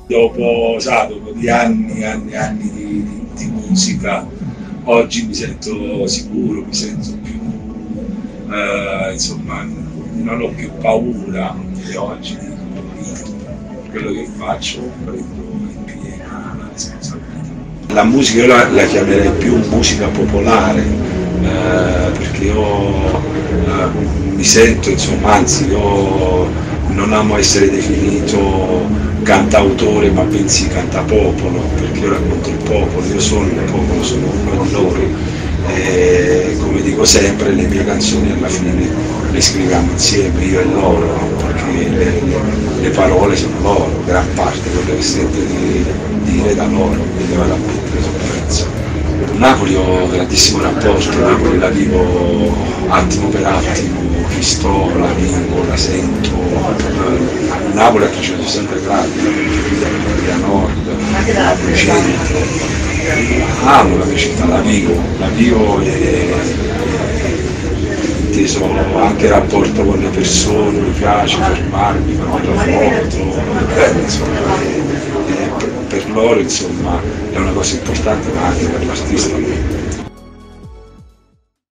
Dopo, sa, dopo di anni e anni e anni di musica, oggi mi sento sicuro, mi sento più, insomma, non ho più paura e oggi dico, quello che faccio prendo in piena la responsabilità. La musica io la chiamerei più musica popolare, perché io mi sento, insomma, anzi io non amo essere definito cantautore, ma bensì cantapopolo, perché io racconto il popolo, io sono il popolo, sono uno di loro. E come dico sempre, le mie canzoni alla fine le scriviamo insieme, io e loro, perché le parole sono loro, gran parte quello che sento di dire da loro, quindi vado a mettere sul pezzo. Napoli ho un grandissimo rapporto, Napoli la vivo attimo per attimo, chi sto, la vivo, la sento. Napoli a 360 gradi, via nord, Napoli centro. Amo la mia città, la vivo e inteso anche il rapporto con le persone, mi piace fermarmi, fare una foto, insomma, per loro insomma è una cosa importante, ma anche per l'artista